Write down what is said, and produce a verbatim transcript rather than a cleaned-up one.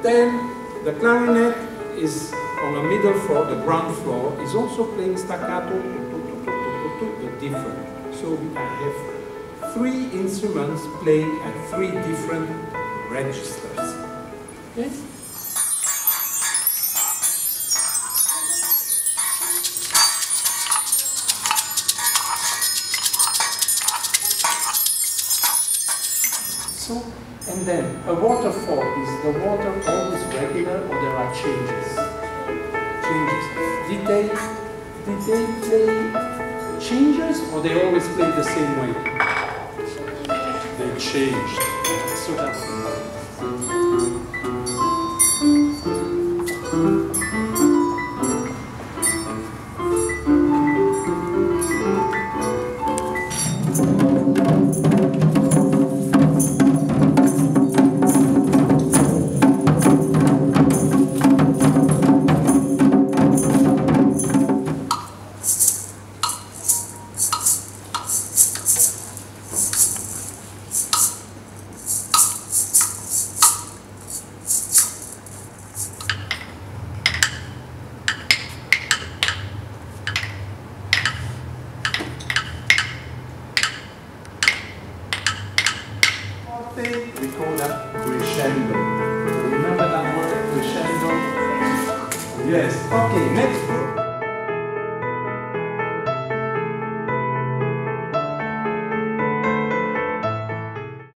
Then the clarinet is on the middle floor, the ground floor, is also playing staccato, but different. So I have three instruments playing at three different registers. Okay? So, and then a waterfall, is the water always regular or there are changes? Changes. Did they, did they play changes or they always play the same way? They changed. So that's we call that crescendo. Remember that word, crescendo? Yes. Okay, next group.